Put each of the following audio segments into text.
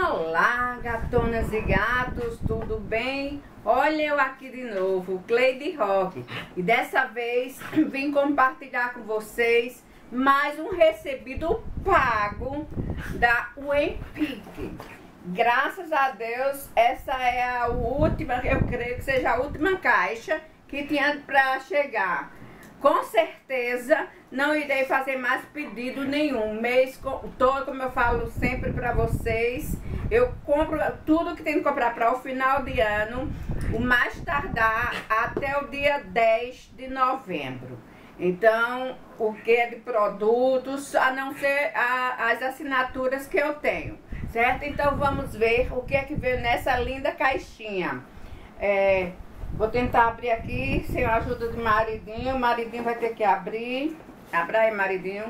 Olá, gatonas e gatos, tudo bem? Olha eu aqui de novo, Cleide Roque, e dessa vez vim compartilhar com vocês mais um recebido pago da Wempic. Graças a Deus, essa é a última, eu creio que seja a última caixa que tinha para chegar. Com certeza não irei fazer mais pedido nenhum. Mês todo, como eu falo sempre para vocês, eu compro tudo que tem que comprar para o final de ano, o mais tardar até o dia 10 de novembro. Então, o que é de produtos, a não ser as assinaturas que eu tenho, certo? Então vamos ver o que é que veio nessa linda caixinha. Vou tentar abrir aqui sem a ajuda do maridinho. O maridinho vai ter que abrir. Abra aí, maridinho.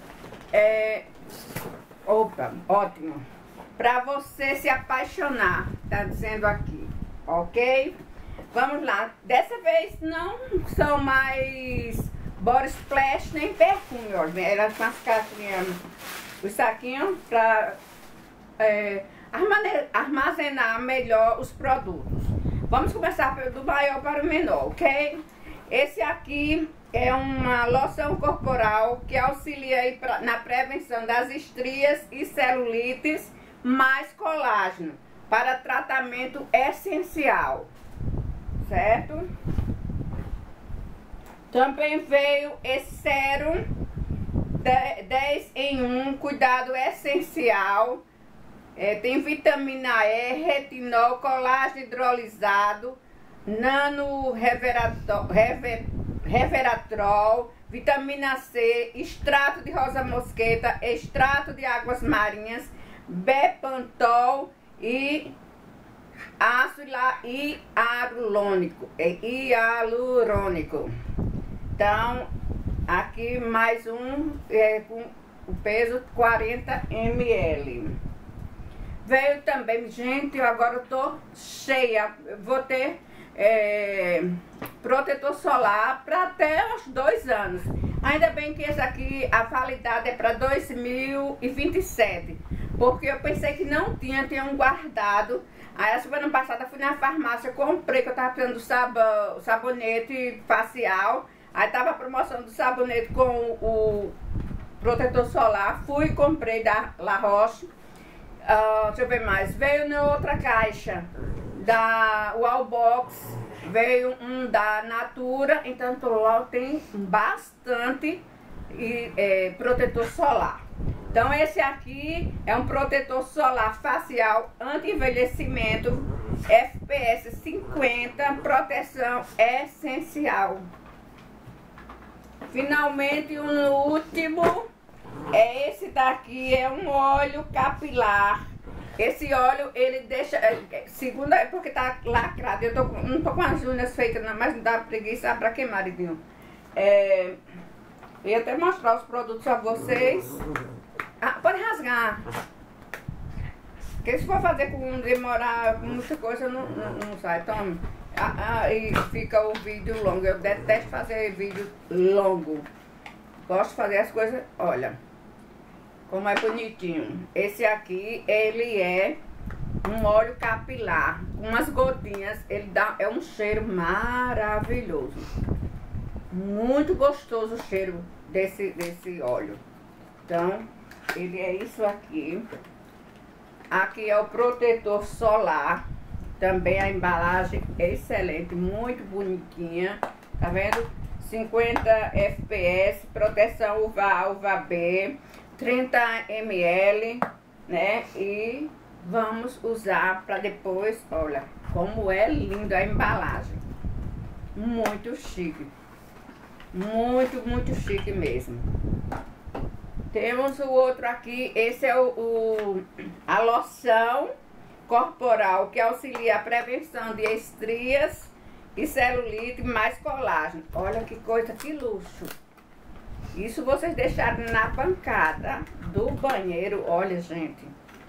Opa, ótimo. Pra você se apaixonar, tá dizendo aqui, ok? Vamos lá. Dessa vez não são mais body splash nem perfume, ó. Elas com as caixinhas, os saquinhos pra armazenar melhor os produtos. Vamos começar do maior para o menor, ok? Esse aqui é uma loção corporal que auxilia aí na prevenção das estrias e celulites, mais colágeno, para tratamento essencial, certo? Também veio esse sérum 10 em 1, cuidado essencial. Tem vitamina E, retinol, colágeno hidrolisado, nano reveratrol, vitamina C, extrato de rosa mosqueta, extrato de águas marinhas, bepantol e ácido hialurônico. Então, aqui mais um com o peso 40 ml. Veio também, gente, eu agora tô cheia. Vou ter protetor solar para até os 2 anos. Ainda bem que esse aqui, a validade é para 2027. Porque eu pensei que não tinha guardado. Aí a semana passada fui na farmácia, comprei, que eu tava precisando do sabonete facial. Aí tava a promoção do sabonete com o protetor solar. Fui e comprei da La Roche. Deixa eu ver mais. Veio na outra caixa da Wallbox, veio um da Natura. Então lá tem bastante protetor solar. Então esse aqui é um protetor solar facial anti-envelhecimento, FPS 50, proteção essencial. Finalmente um último. Esse daqui é um óleo capilar. Esse óleo, ele deixa, segundo, é porque tá lacrado. Eu não tô com as unhas feitas, não, mas não dá preguiça. Pra que, maridinho? Eu ia até mostrar os produtos a vocês. Pode rasgar. Porque se for fazer com demorar muita coisa, não sai. Toma. E fica o vídeo longo. Eu detesto fazer vídeo longo. Gosto de fazer as coisas, olha, como é bonitinho. Esse aqui, ele é um óleo capilar, com umas gotinhas, ele é um cheiro maravilhoso. Muito gostoso o cheiro desse óleo. Então, ele é isso aqui. Aqui é o protetor solar. Também a embalagem é excelente, muito bonitinha. Tá vendo? 50 FPS, proteção UVA, UVB, 30 ml, né? E vamos usar para depois, olha, como é lindo a embalagem. Muito chique. Muito, muito chique mesmo. Temos o outro aqui, esse é a loção corporal que auxilia a prevenção de estrias e celulite, mais colágeno. Olha que coisa, que luxo. Isso vocês deixaram na bancada do banheiro. Olha, gente,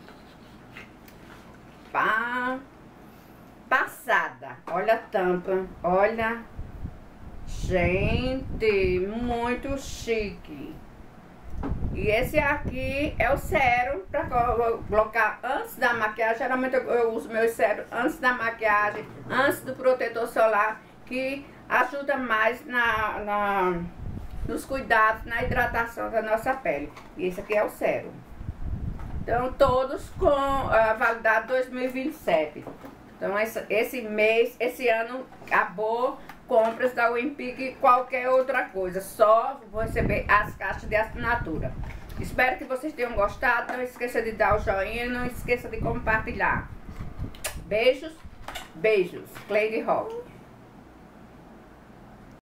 passada. Olha a tampa. Olha, gente, muito chique. E esse aqui é o sérum para colocar antes da maquiagem. Geralmente eu uso meu sérum antes da maquiagem, antes do protetor solar, que ajuda mais nos cuidados, na hidratação da nossa pele. E esse aqui é o sérum. Então, todos com validade 2027. Então, esse mês, esse ano, acabou compras da Wimpig e qualquer outra coisa. Só vou receber as caixas de assinatura. Espero que vocês tenham gostado. Não esqueça de dar o joinha, não esqueça de compartilhar. Beijos, beijos. Cleide Roque.